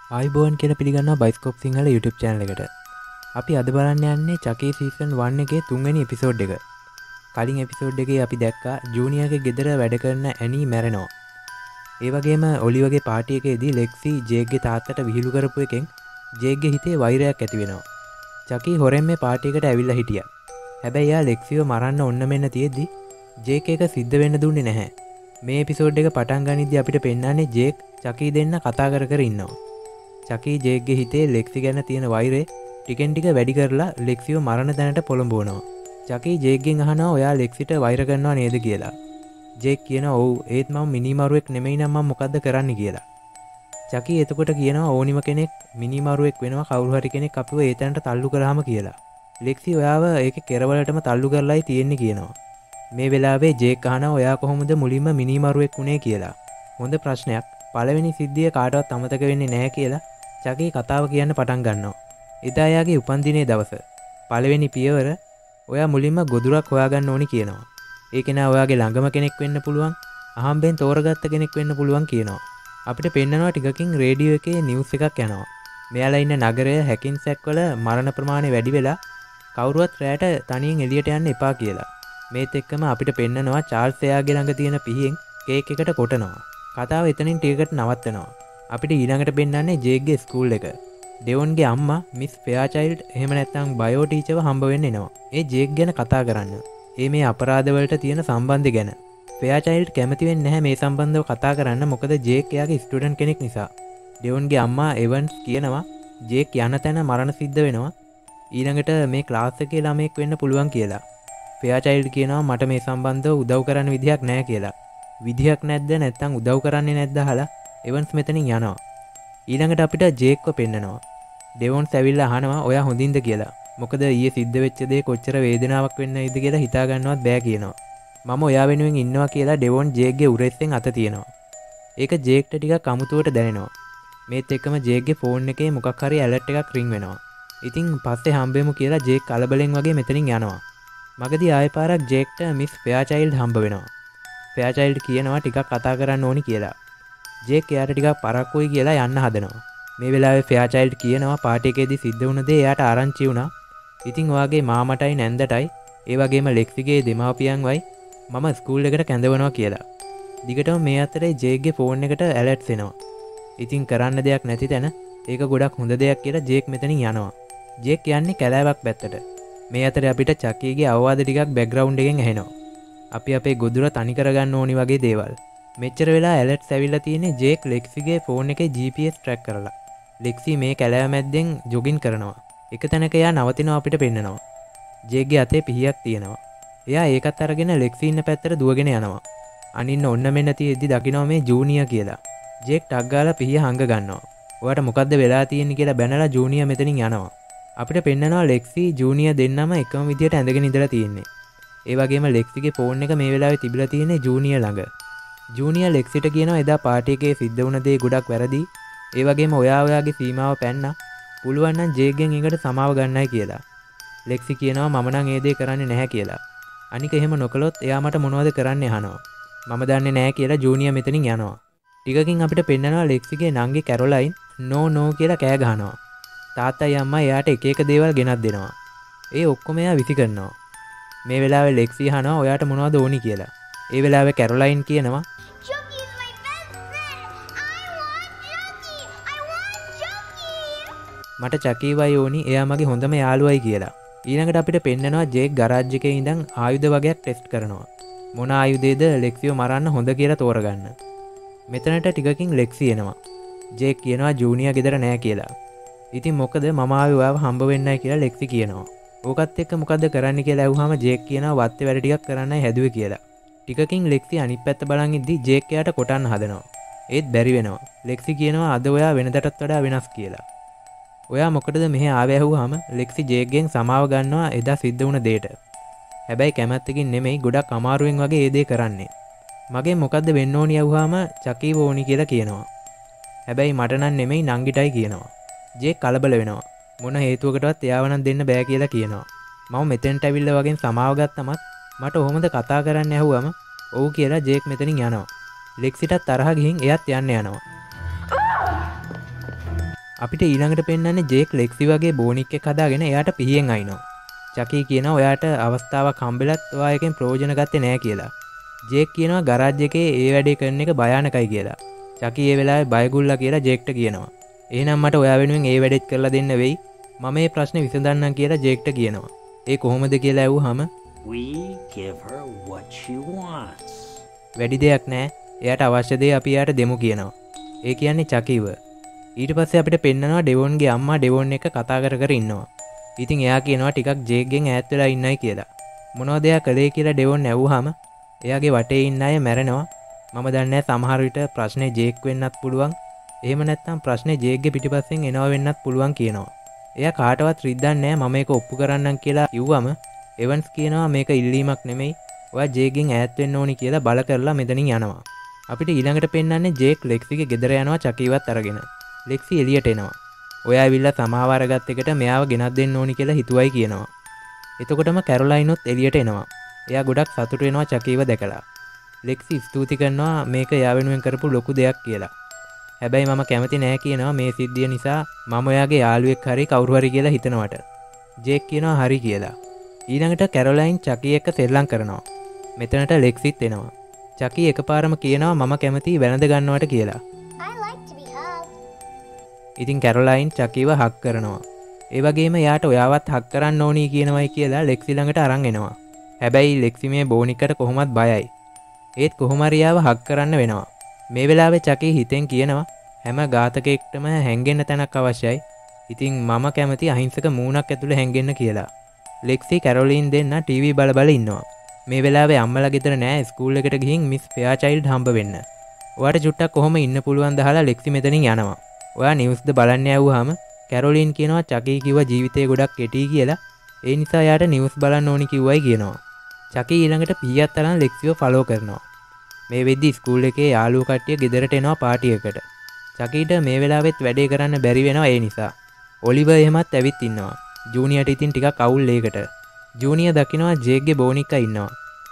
ආයිබෝන් කියලා පිළිගන්නවා bioscope Sinhala YouTube channel එකට. අපි අද බලන්න යන්නේ චකී සීසන් 1 එකේ 3 වෙනි එපිසෝඩ් එක. කලින් එපිසෝඩ් එකේ අපි දැක්කා ජූනියර්ගේ ගෙදර වැඩ කරන ඇනී මැරෙනවා. ඒ වගේම ඔලිවර්ගේ පාටි එකේදී ලෙක්සි ජේක්ගේ තාත්තට විහිළු කරපු එකෙන් ජේක්ගේ හිතේ වෛරයක් ඇති වෙනවා. චකී හොරෙන් මේ පාටි එකට ඇවිල්ලා හිටියා. හැබැයි යා ලෙක්සිව මරන්න ඔන්න මෙන්න තියෙද්දි ජේක් එක සිද්ධ වෙන්න දුන්නේ නැහැ. මේ එපිසෝඩ් එක පටන් ගනිද්දී අපිට පෙන්නන්නේ ජේක් චකී දෙන්න කතා කර කර ඉන්නවා. චකී ජේක්ගේ හිතේ ලෙක්සි ගැන තියෙන වෛරය ටිකෙන් ටික වැඩි කරලා ලෙක්සිව මරණ තැනට පොළඹවනවා. චකී ජේක්ගෙන් අහනවා ඔයා ලෙක්සිට වෛර කරනවා නේද කියලා. ජේක් කියනවා ඔව් ඒත් මම මිනිමරුවෙක් නෙමෙයි නම් මම මොකද්ද කරන්නේ කියලා. චකී එතකොට කියනවා ඕනිම කෙනෙක් මිනිමරුවෙක් වෙනවා කවුරු හරි කෙනෙක් අපිව ඒ තැනට තල්ලු කරාම කියලා. ලෙක්සි ඔයාව ඒකේ කෙරවලටම තල්ලු කරලායි තියෙන්නේ කියනවා. මේ වෙලාවේ ජේක් අහනවා ඔයා කොහොමද මුලින්ම මිනිමරුවෙක් වුණේ කියලා. හොඳ ප්‍රශ්නයක්. පළවෙනි සිද්ධිය කාටවත් අමතක වෙන්නේ නැහැ කියලා චකී කතාව කියන්න පටන් ගන්නවා. එදා එයාගේ උපන්දිනේ දවස. පළවෙනි පියවර ඔයා මුලින්ම ගොදුරක් හොයාගන්න ඕනි කියනවා. ඒ කෙනා ඔයාගේ ළඟම කෙනෙක් වෙන්න පුළුවන්, අහම්බෙන් තෝරගත්ත කෙනෙක් වෙන්න පුළුවන් කියනවා. අපිට පෙන්නනවා ටිකකින් රේඩියෝ එකේ නිවුස් එකක් යනවා. මෙයාලා ඉන්න නගරය හැකින්සැක් වල මරණ ප්‍රමාණය වැඩි වෙලා කවුරුවත් රැට තනියෙන් එළියට යන්න එපා කියලා. මේත් එක්කම අපිට පෙන්නනවා චාල්ස් එයාගේ ළඟ තියෙන පිහියෙන් කේක් එකට කොටනවා. කතාව එතනින් ටිකකට නවත්තනවා. අපිට ඊළඟට පෙන්නන්නේ ජේක්ගේ ස්කූල් එක. ඩෙවොන්ගේ අම්මා මිස් ෆෙයාචයිල්ඩ් එහෙම නැත්නම් බයෝ ටීචර්ව හම්බ වෙන්න එනවා. ඒ ජේක් ගැන කතා කරන්න. මේ අපරාධවලට තියෙන සම්බන්ධය ගැන. ෆෙයාචයිල්ඩ් කැමති වෙන්නේ නැහැ මේ සම්බන්ධව කතා කරන්න මොකද ජේක් එයාගේ ස්ටුඩන්ට් කෙනෙක් නිසා. ඩෙවොන්ගේ අම්මා එවන්ස් කියනවා ජේක් යන තැන මරණ සිද්ධ වෙනවා. ඊළඟට මේ ක්ලාස් එකේ ළමෙක් වෙන්න පුළුවන් කියලා. ෆෙයාචයිල්ඩ් කියනවා මට මේ සම්බන්ධව උදව් කරන්න විදිහක් නැහැ කියලා. විදිහක් නැද්ද නැත්නම් උදව් කරන්නේ නැද්ද අහලා එවන්ස් මෙතනින් යනවා. ඊළඟට අපිට ජේක්ව පෙන්නනවා. ඩෙවොන්ස් ඇවිල්ලා අහනවා ඔයා හොඳින්ද කියලා. මොකද ඊයේ සිද්ධ වෙච්ච දේ කොච්චර වේදනාවක් වෙන්නයිද කියලා හිතා ගන්නවත් බෑ කියනවා. මම ඔයා වෙනුවෙන් ඉන්නවා කියලා ඩෙවොන් ජේක්ගේ උරෙස්සෙන් අත තියනවා. ඒක ජේක්ට ටිකක් අමුතුවට දැනෙනවා. මේත් එක්කම ජේක්ගේ ෆෝන් එකේ මොකක් හරි ඇලර්ට් එකක් රින් වෙනවා. ඉතින් පස්සේ හම්බෙමු කියලා ජේක් කලබලෙන් වගේ මෙතනින් යනවා. මගදී ආයෙ පාරක් ජේක්ට මිස් ෆෙයාචයිල්ඩ් හම්බ වෙනවා. ෆෙයාචයිල්ඩ් කියනවා ටිකක් කතා කරන්න ඕනි කියලා. ජේක් එයාට ටිකක් පරක්කුයි කියලා යන්න හදනවා. මේ වෙලාවේ ෆෙයාචයිල්ඩ් කියනවා පාටි එකේදී සිද්ධ වුණ දේ එයාට ආරංචි වුණා. ඉතින් ඔයාගේ මාමටයි නැන්දටයි ඒ වගේම ලෙක්සිගේ දෙමාපියන්වයි මම ස්කූල් එකට කැඳවනවා කියලා. දිගටම මේ අතරේ ජේක්ගේ ෆෝන් එකට ඇලර්ට්ස් එනවා. ඉතින් කරන්න දෙයක් නැති තැන ඒක ගොඩක් හොඳ දෙයක් කියලා ජේක් මෙතනින් යනවා. ජේක් යන්නේ කැලෑවක් පැත්තට. මේ අතරේ අපිට චකීගේ අවවාද ටිකක් බෑග්ග්‍රවුන්ඩ් එකෙන් ඇහෙනවා. අපි අපේ ගොදුර තනි කරගන්න ඕනි වගේ දේවල්. මෙච්චර වෙලා ඇලර්ට්ස් ඇවිල්ලා තියෙන්නේ ජේක් ලෙක්සිගේ ෆෝන් එකේ GPS ට්‍රැක් කරලා. ලෙක්සි මේ කැලෑව මැද්දෙන් ජොගින් කරනවා. එක තැනක එයා නවතිනවා අපිට පෙන්නනවා. ජේක්ගේ අතේ පිහියක් තියෙනවා. එයා ඒකත් අරගෙන ලෙක්සි ඉන්න පැත්තට දුවගෙන යනවා. අනින්න ඔන්න මෙන්න තියෙද්දි දකිනවා මේ ජූනියර් කියලා. ජේක් ටක් ගාලා පිහිය හංග ගන්නවා. ඔයාට මොකද්ද වෙලා තියෙන්නේ කියලා බැනලා ජූනියර් මෙතනින් යනවා. අපිට පෙන්නනවා ලෙක්සි ජූනියර් දෙන්නම එකම විදියට ඇඳගෙන ඉඳලා තියෙන්නේ. ඒ වගේම ලෙක්සිගේ ෆෝන් එක මේ වෙලාවේ තිබිලා තියෙන්නේ ජූනියර් ළඟ. ජූනියර් ලෙක්සිට කියනවා එදා පාටි එකේ සිද්ධ වුණ දේ ගොඩක් වැරදි. ඒ වගේම ඔයාගේ සීමාව පැන්නා. පුළුවන් නම් ජේක්ගෙන් ඒකට සමාව ගන්නයි කියලා. ලෙක්සි කියනවා මම නම් ඒ දේ කරන්නේ නැහැ කියලා. අනික එහෙම නොකළොත් එයා මට මොනවද කරන්නේ අහනවා. මම දන්නේ නැහැ කියලා ජූනියර් මෙතනින් යනවා. ටිකකින් අපිට පෙන්නනවා ලෙක්සිගේ නංගි කැරොලයින් නෝ කියලා කෑ ගහනවා. තාත්තයි අම්මා එයාට එක එක දේවල් ගෙනත් දෙනවා. ඒ ඔක්කොම එයා විසි කරනවා. මේ වෙලාවේ ලෙක්සි අහනවා ඔයාට මොනවද ඕනි කියලා. ඒ වෙලාවේ කැරොලයින් කියනවා මට චකීවයි ඕනි එයා මගේ හොඳම යාළුවයි කියලා. ඊළඟට අපිට පෙන්නනවා ජේක් ගරාජ් එකේ ඉඳන් ආයුධ වගේක් ටෙස්ට් කරනවා. මොන ආයුධයද ලෙක්සිව මරන්න හොඳ කියලා තෝරගන්න. මෙතනට ටිකකින් ලෙක්සි එනවා. ජේක් කියනවා ජූනියර් ගෙදර නෑ කියලා. ඉතින් මොකද මම ආවේ ඔයාව හම්බ වෙන්නයි කියලා ලෙක්සි කියනවා. ඕකත් එක්ක මොකද්ද කරන්න කියලා ඇහුවාම ජේක් කියනවා වත්තේ වැඩ ටිකක් කරන්නයි හැදුවේ කියලා. ටිකකින් ලෙක්සි අනිත් පැත්ත බලන් ඉද්දි ජේක් එයාට කොටන්න හදනවා. ඒත් බැරි වෙනවා. ලෙක්සි කියනවා අද ඔයා වෙනදටත් වඩා වෙනස් කියලා. ඔයා මොකටද මෙහෙ ආවේ ඇහුවාම ලෙක්සි ජේක්ගෙන් සමාව ගන්නවා එදා සිද්ධ වුණ දෙයට. හැබැයි කැමැත්තකින් නෙමෙයි ගොඩක් අමාරුවෙන් වගේ ඒ දේ කරන්නේ. මගෙන් මොකද්ද වෙන්න ඕනි ඇහුවාම චකීව ඕනි කියලා කියනවා. හැබැයි මට නම් නෙමෙයි නංගිටයි කියනවා. ජේක් කලබල වෙනවා. මොන හේතුවකටවත් එයාව නම් දෙන්න බෑ කියලා කියනවා. මම මෙතෙන්ට ඇවිල්ලා වගේ සමාව ගත්තමත් මට ඔහොමද කතා කරන්න ඇහුවම ඔව් කියලා ජේක් මෙතනින් යනවා. ලෙක්සිටත් තරහ ගිහින් එයත් යන්න යනවා. අපිට ඊළඟට පෙන්වන්නේ ජේක් ලෙක්සි වගේ බෝනික් එක හදාගෙන එයාට පිහියෙන් අයිනවා. චකී කියනවා ඔයාට අවස්ථාවක් හම්බෙලත් ඔයා එකෙන් ප්‍රයෝජන ගත්තේ නැහැ කියලා. ජේක් කියනවා ගරාජ් එකේ ඒ වැඩේ කරන එක භයානකයි කියලා. චකී ඒ වෙලාවේ බයගුල්ලා කියලා ජේක්ට කියනවා. එහෙනම් මට ඔයා වෙනුවෙන් ඒ වැඩේත් කරලා දෙන්න වෙයි. මම මේ ප්‍රශ්නේ විසඳන්නම් කියලා ජේක්ට කියනවා. ඒ කොහොමද කියලා ඇහුවාම We give her what she wants. වැඩි දෙයක් නැහැ. එයාට අවශ්‍ය දේ අපි එයාට දෙමු කියනවා. ඒ කියන්නේ චකීව. ඊට පස්සේ අපිට පෙන්නනවා ඩෙවොන්ගේ අම්මා ඩෙවොන් එක කතා කර කර ඉන්නවා. ඉතින් එයා කියනවා ටිකක් ජේක්ගෙන් ඈත් වෙලා ඉන්නයි කියලා. මොනවද එයා කළේ කියලා ඩෙවොන් ඇහුවාම එයාගේ වටේ ඉන්න අය මැරෙනවා. මම දන්නේ සමහර විට ප්‍රශ්නේ ජේක් වෙන්නත් පුළුවන්. එහෙම නැත්නම් ප්‍රශ්නේ ජේක්ගේ පිටිපස්සෙන් එනවා වෙන්නත් පුළුවන් කියනවා. එයා කාටවත් රිද්දන්නේ නැහැ මම මේක ඔප්පු කරන්නම් කියලා කිව්වම එවන්ස් කියනවා මේක ඉල්ලීමක් නෙමෙයි. ඔයා ජේක්ගෙන් ඈත් වෙන්න ඕනි කියලා බල කරලා මෙතනින් යනවා. අපිට ඊළඟට පෙන්වන්නේ ජේක් ලෙක්සිගේ ගෙදර යනවා චකීවත් අරගෙන. ලෙක්සි එළියට එනවා. ඔයා ඇවිල්ලා සමාව අරගත් එකට මෙයාව ගෙනත් දෙන්න ඕනි කියලා හිතුවයි කියනවා. එතකොටම කැරොලයිනුත් එළියට එනවා. එයා ගොඩක් සතුටු වෙනවා චකීව දැකලා. ලෙක්සි ස්තුති කරනවා මේක එයා වෙනුවෙන් කරපු ලොකු දෙයක් කියලා. හැබැයි මම කැමති නෑ කියනවා මේ සිද්ධිය නිසා මම ඔයාගේ යාළුවෙක් හරි කවුරු හරි කියලා හිතනවට. ජේක් කියනවා හරි කියලා. ඊළඟට කැරොලයින් චකී එක්ක සෙල්ලම් කරනවා. මෙතනට ලෙක්සිත් එනවා. චකී එකපාරම කියනවා මම කැමති වැළඳ ගන්නවට කියලා. ඉතින් කැරොලයින් චකීව හක් කරනවා. ඒ වගේම යාට ඔයාවත් හක් කරන්න ඕනි කියනවයි කියලා ලෙක්සි ළඟට අරන් එනවා. හැබැයි ලෙක්සි මේ බෝනිකට කොහොමත් බයයි. ඒත් කොහොම හරි යාව හක් කරන්න වෙනවා. මේ වෙලාවේ චකී හිතෙන් කියනවා හැම ඝාතකයෙක්ටම හැංගෙන්න තැනක් අවශ්‍යයි. ඉතින් මම කැමති අහිංසක මූණක් ඇතුලේ හැංගෙන්න කියලා. ලෙක්සි කැරොලින් දෙන්න ටීවී බල බල ඉන්නවා. මේ වෙලාවේ අම්මලා ගෙදර නෑ ස්කූල් එකට ගිහින් මිස් ෆෙයාචයිල්ඩ් හම්බ වෙන්න. ඔයාට චුට්ටක් කොහොම ඉන්න පුළුවන් දහලා ලෙක්සි මෙතනින් යනවා. ඔයා නිවුස්ද බලන්න ඇව්වහම කැරොලින් කියනවා චකී කිව්වා ජීවිතේ ගොඩක් කෙටි කියලා. ඒ නිසා යාට නිවුස් බලන්න ඕනි කිව්වයි කියනවා. චකී ඊළඟට පීයක් තරම් ලෙක්සිව ෆලෝ කරනවා. මේ වෙද්දි ස්කූල් එකේ යාළුවෝ කට්ටිය ගෙදරට එනවා පාටි එකට. චකීට මේ වෙලාවෙත් වැඩේ කරන්න බැරි වෙනවා ඒ නිසා. ඔලිවර් එහෙමත් ඇවිත් ඉන්නවා. ජූනියර්ට ඉතින් ටිකක් අවුල් ඒකට. ජූනියර් දකිනවා ජේක්ගේ බෝනික්කා ඉන්නවා.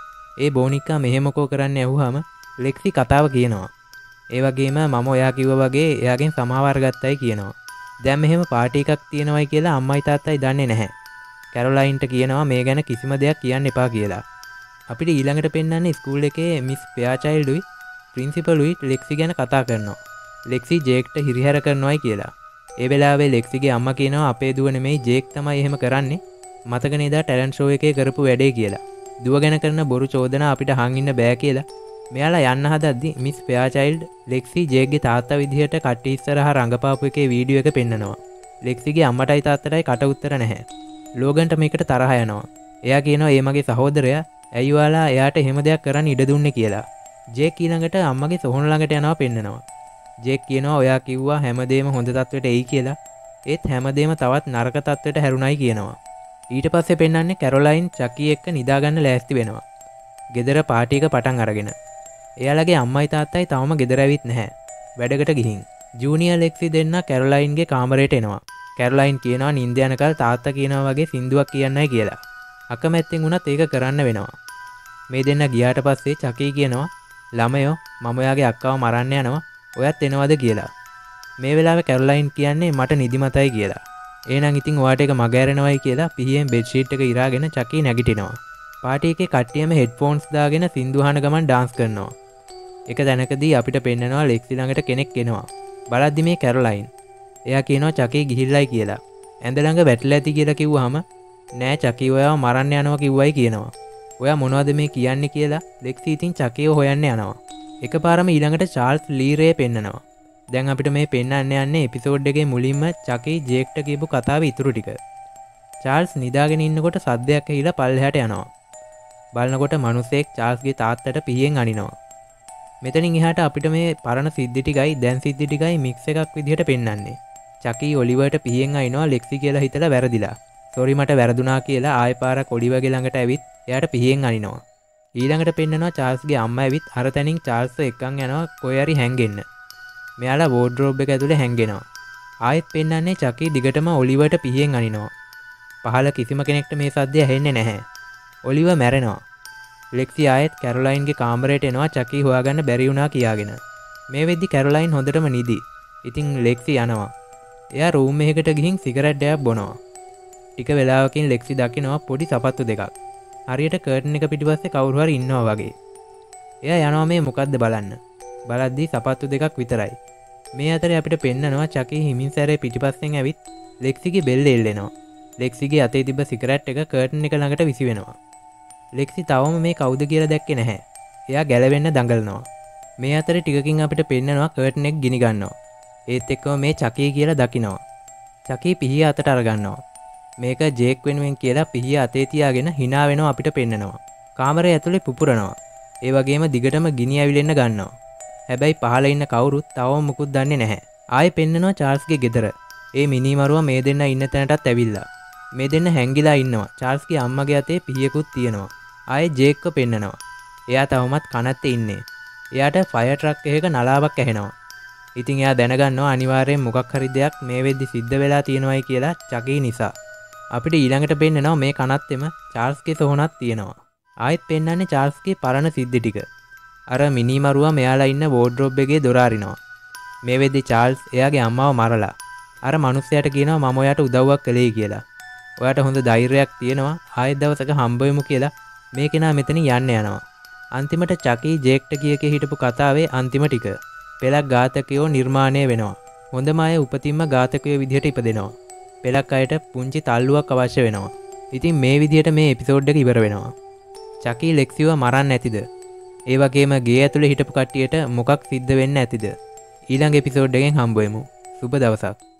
ඒ බෝනික්කා මෙහෙමකෝ කරන්න ඇහුවාම ලෙක්සි කතාව කියනවා. ඒ වගේම මම ඔයා කිව්වා වගේ එයාගෙන් සමාව අරගත්තයි කියනවා. දැන් මෙහෙම පාටි එකක් තියෙනවයි කියලා අම්මයි තාත්තයි දන්නේ නැහැ. කැරොලයින්ට කියනවා මේ ගැන කිසිම දෙයක් කියන්න එපා කියලා. අපිට ඊළඟට පෙන්වන්නේ ස්කූල් එකේ මිස් ෆෙයාචයිල්ඩ්ුයි ප්‍රින්සිපල්ුයි ලෙක්සි ගැන කතා කරනවා. ලෙක්සි ජේක්ට හිරිහැර කරනවායි කියලා. ඒ වෙලාවේ ලෙක්සිගේ අම්මා කියනවා අපේ දුව නෙමෙයි ජේක් තමයි එහෙම කරන්නේ. මතක නේද ටැලන්ට් ෂෝ එකේ කරපු වැඩේ කියලා. දුව ගැන කරන බොරු චෝදනා අපිට අහන් ඉන්න බෑ කියලා. මෙයාලා යන්න හදද්දි මිස් ෆෙයාචයිල්ඩ් ලෙක්සි ජේක්ගේ තාත්තා විදිහට කට්ටිය ඉස්සරහා රඟපාපු එකේ වීඩියෝ එක පෙන්නනවා. ලෙක්සිගේ අම්මටයි තාත්තටයි කට උත්තර නැහැ. ලෝගන්ට මේකට තරහ යනවා. එයා කියනවා ඒ මගේ සහෝදරයා ඇයි ඔයාලා එයාට එහෙම දෙයක් කරන්න ඉඩ දුන්නේ කියලා. ජේක් ඊළඟට අම්මගේ සොහොන ළඟට යනවා පෙන්නනවා. ජේක් කියනවා ඔයා කිව්වා හැමදේම හොඳ තත්වෙට එයි කියලා. ඒත් හැමදේම තවත් නරක තත්වෙට හැරුණයි කියනවා. ඊට පස්සේ පෙන්වන්නේ කැරොලයින් චකී එක්ක නිදාගන්න ලෑස්ති වෙනවා. ගෙදර පාටි එක පටන් අරගෙන. එයාලගේ අම්මයි තාත්තයි තවම ගෙදර ඇවිත් නැහැ. වැඩකට ගිහින්. ජූනියර් ලෙක්සි දෙන්න කැරොලයින්ගේ කාමරයට එනවා. කැරොලයින් කියනවා නිින්ද යනකල් තාත්තා කියනවා වගේ සින්දුවක් කියන්නයි කියලා. අකමැත්තෙන් වුණත් ඒක කරන්න වෙනවා. මේ දෙන්න ගියාට පස්සේ චකී කියනවා ළමයෝ මම ඔයාගේ අක්කාව මරන්න යනවා. ඔයත් එනවද කියලා. මේ වෙලාවේ කැරොලයින් කියන්නේ මට නිදිමතයි කියලා. එහෙනම් ඉතින් ඔයාට එක මග ඇරෙනවයි කියලා පිහියෙන් බෙඩ් ෂීට් එක ඉරාගෙන චකී නැගිටිනවා. පාටි එකේ කට්ටියම හෙඩ්ෆෝන්ස් දාගෙන සින්දු අහන ගමන් ඩාන්ස් කරනවා. එක තැනකදී අපිට පෙන්නනවා ලෙක්සි ළඟට කෙනෙක් එනවා. බලද්දි මේ කැරොලයින්. එයා කියනවා චකී ගිහිල්ලයි කියලා. ඇඳ ළඟ වැටලා ඇති කියලා කිව්වහම නෑ චකී ඔයාව මරන්න යනවා කිව්වයි කියනවා. ඔයා මොනවද මේ කියන්නේ කියලා ලෙක්සි ඉතින් චකීව හොයන්න යනවා. එකපාරම ඊළඟට චාල්ස් ලීරේ පෙන්නනවා. දැන් අපිට මේ පෙන්වන්න යන්නේ එපිසෝඩ් එකේ මුලින්ම චකී ජේක්ට කියපු කතාවේ ඉතුරු ටික. චාල්ස් නිදාගෙන ඉන්නකොට සද්දයක් ඇහිලා පල්ලෙහාට යනවා. බලනකොට මිනිසෙක් චාල්ස්ගේ තාත්තට පිහියෙන් අනිනවා. මෙතනින් එහාට අපිට මේ පරණ සිද්ධි ටිකයි දැන් සිද්ධි ටිකයි මික්ස් එකක් විදිහට පෙන්වන්නේ. චකී ඔලිවර්ට පිහියෙන් අනිනවා ලෙක්සි කියලා හිතලා වැරදිලා. සෝරි මට වැරදුනා කියලා ආයෙ පාරක් ඔලිවර්ගේ ළඟට ඇවිත් එයාට පිහියෙන් අනිනවා. ඊළඟට පෙන්නනවා චාල්ස්ගේ අම්මා ඇවිත් අර තැනින් චාල්ස්ව එක්කන් යනවා කොයි හරි හැංගෙන්න. මෙයාලා වෝඩ්‍රෝබ් එක ඇතුලේ හැංගෙනවා. ආයෙත් පෙන්නන්නේ චකී දිගටම ඔලිවර්ට පිහියෙන් අනිනවා. පහළ කිසිම කෙනෙක්ට මේ සද්දය ඇහෙන්නේ නැහැ. ඔලිවර් මැරෙනවා. ලෙක්සි ආයෙත් කැරොලයින්ගේ කාමරයට එනවා චකී හොයාගන්න බැරි වුණා කියාගෙන. මේ වෙද්දි කැරොලයින් හොඳටම නිදි. ඉතින් ලෙක්සි යනවා. එයා රූම් එකකට ගිහින් සිගරට් එකක් බොනවා. ටික වෙලාවකින් ලෙක්සි දකිනවා පොඩි සපත්තු දෙකක්. හරියට කර්ටන් එක පිටිපස්සේ කවුරු හරි ඉන්නවා වගේ. එයා යනවා මේ මොකද්ද බලන්න. බලද්දී සපත්තු දෙකක් විතරයි. මේ අතරේ අපිට පෙන්නනවා චකී හිමින් සැරේ පිටිපස්සෙන් ඇවිත් ලෙක්සිගේ බෙල්ල එල්ලෙනවා. ලෙක්සිගේ අතේ තිබ්බ සිගරට් එක කර්ටන් එක ළඟට විසි වෙනවා. ලෙක්සි තවම මේ කවුද කියලා දැක්කේ නැහැ. එයා ගැලවෙන්න දඟලනවා. මේ අතරේ ටිකකින් අපිට පෙන්නනවා කර්ටන් එක ගිනි ගන්නවා. ඒත් එක්කම මේ චකී කියලා දකිනවා. චකී පිහිය අතට අරගන්නවා. මේක ජේක් වෙනුවෙන් කියලා පිහිය අතේ තියාගෙන hina වෙනවා අපිට පෙන්නනවා. කාමරය ඇතුලේ පුපුරනවා. ඒ වගේම දිගටම ගිනි ඇවිලෙන්න ගන්නවා. හැබැයි පහළ ඉන්න කවුරුත් තවම මුකුත් දන්නේ නැහැ. ආයේ පෙන්නනවා චාල්ස්ගේ ගෙදර. ඒ මිනිමරුවා මේ දෙන්න ඉන්න තැනටත් ඇවිල්ලා. මේ දෙන්න හැංගිලා ඉන්නවා. චාල්ස්ගේ අම්මගේ අතේ පිහියකුත් තියෙනවා. ආයේ ජේක්ව පෙන්නනවා. එයා තවමත් කනත්තේ ඉන්නේ. එයාට ෆයර් ට්‍රක් එකක නලාවක් ඇහෙනවා. ඉතින් එයා දැනගන්නවා අනිවාර්යෙන් මොකක් හරි දෙයක් මේ වෙද්දි සිද්ධ වෙලා තියෙනවායි කියලා චකී නිසා. අපිට ඊළඟට පෙන්නනවා මේ කනත්තෙම චාල්ස්ගේ සොහනක් තියෙනවා. ආයෙත් පෙන්නන්නේ චාල්ස්ගේ පරණ සිද්ධි ටික. අර මිනිමරුවා මෙයාලා ඉන්න වෝඩ්‍රොබ් එකේ දොර අරිනවා. මේ වෙද්දි චාල්ස් එයාගේ අම්මව මරලා අර මිනිස්සයාට කියනවා මම ඔයාට උදව්වක් කළේ කියලා. ඔයාට හොඳ ධෛර්යයක් තියෙනවා. ආයෙත් දවසක හම්බ වෙමු කියලා මේ කෙනා මෙතනින් යන්න යනවා. අන්තිමට චකී ජේක්ට කියකේ හිටපු කතාවේ අන්තිම ටික. පෙලක් ඝාතකයෝ නිර්මාණය වෙනවා. හොඳම අය උපතින්ම ඝාතකයෝ විදිහට ඉපදෙනවා. පෙලක් අයට පුංචි තල්ලුවක් අවශ්‍ය වෙනවා. ඉතින් මේ විදිහට මේ එපිසෝඩ් එක ඉවර වෙනවා. චකී ලෙක්සිව මරන්න ඇතිද? ඒ වගේම ගේ ඇතුලේ හිටපු කට්ටියට මොකක් සිද්ධ වෙන්න ඇතිද? ඊළඟ එපිසෝඩ් එකෙන් හම්බ වෙමු. සුබ දවසක්.